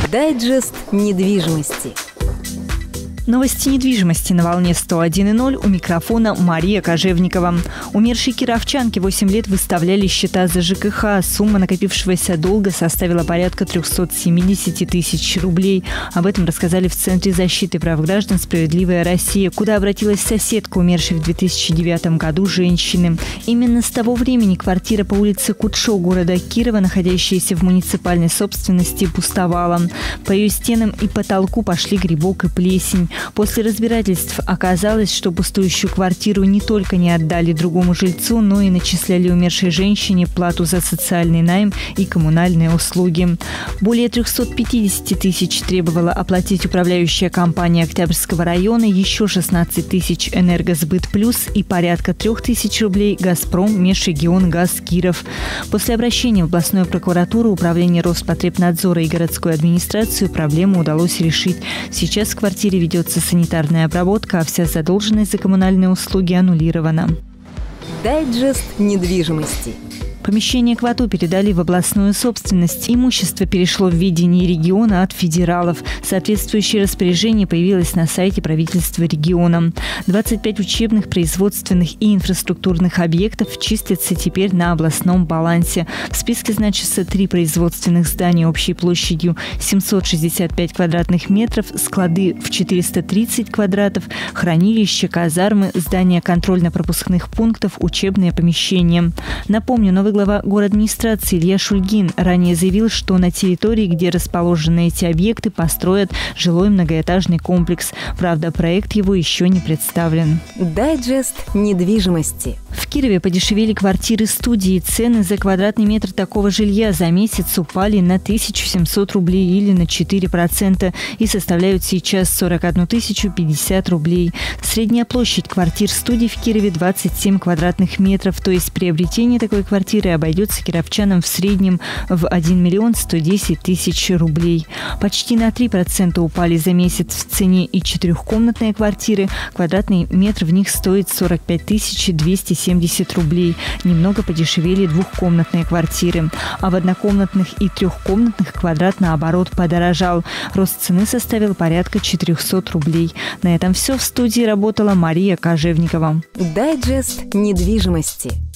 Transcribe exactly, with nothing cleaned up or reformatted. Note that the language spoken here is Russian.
Дайджест недвижимости. Новости недвижимости на волне сто один и ноль. У микрофона Мария Кожевникова. Умершие кировчанки восемь лет выставляли счета за ЖКХ. Сумма накопившегося долга составила порядка трехсот семидесяти тысяч рублей. Об этом рассказали в Центре защиты прав граждан «Справедливая Россия», куда обратилась соседка умершей в две тысячи девятом году женщины. Именно с того времени квартира по улице Кутшо города Кирова, находящаяся в муниципальной собственности, пустовала. По ее стенам и потолку пошли грибок и плесень. После разбирательств оказалось, что пустующую квартиру не только не отдали другому жильцу, но и начисляли умершей женщине плату за социальный найм и коммунальные услуги. Более трехсот пятидесяти тысяч требовала оплатить управляющая компания Октябрьского района, еще шестнадцать тысяч «Энергосбыт Плюс» и порядка трех тысяч рублей «Газпром Межрегионгаз Киров». После обращения в областную прокуратуру, управление Роспотребнадзора и городскую администрацию проблему удалось решить. Сейчас в квартире ведется санитарная обработка, а вся задолженность за коммунальные услуги аннулирована. Дайджест недвижимости. Помещение к ВАТУ передали в областную собственность. Имущество перешло в ведение региона от федералов. Соответствующее распоряжение появилось на сайте правительства региона. двадцать пять учебных, производственных и инфраструктурных объектов числятся теперь на областном балансе. В списке значится три производственных здания общей площадью семьсот шестьдесят пять квадратных метров, склады в четыреста тридцать квадратов, хранилища, казармы, здания контрольно-пропускных пунктов, учебные помещения. Напомню, новый глава городадминистрации Илья Шульгин ранее заявил, что на территории, где расположены эти объекты, построят жилой многоэтажный комплекс. Правда, проект его еще не представлен. Дайджест недвижимости. В Кирове подешевели квартиры-студии. Цены за квадратный метр такого жилья за месяц упали на тысячу семьсот рублей или на четыре процента и составляют сейчас сорок одну тысячу пятьдесят рублей. Средняя площадь квартир-студий в Кирове двадцать семь квадратных метров, то есть приобретение такой квартиры обойдется кировчанам в среднем в один миллион сто десять тысяч рублей. Почти на три процента упали за месяц в цене и четырехкомнатные квартиры. Квадратный метр в них стоит сорок пять тысяч двести семьдесят рублей. Немного подешевели двухкомнатные квартиры. А в однокомнатных и трехкомнатных квадрат, наоборот, подорожал. Рост цены составил порядка четырехсот рублей. На этом все. В студии работала Мария Кожевникова. Дайджест недвижимости.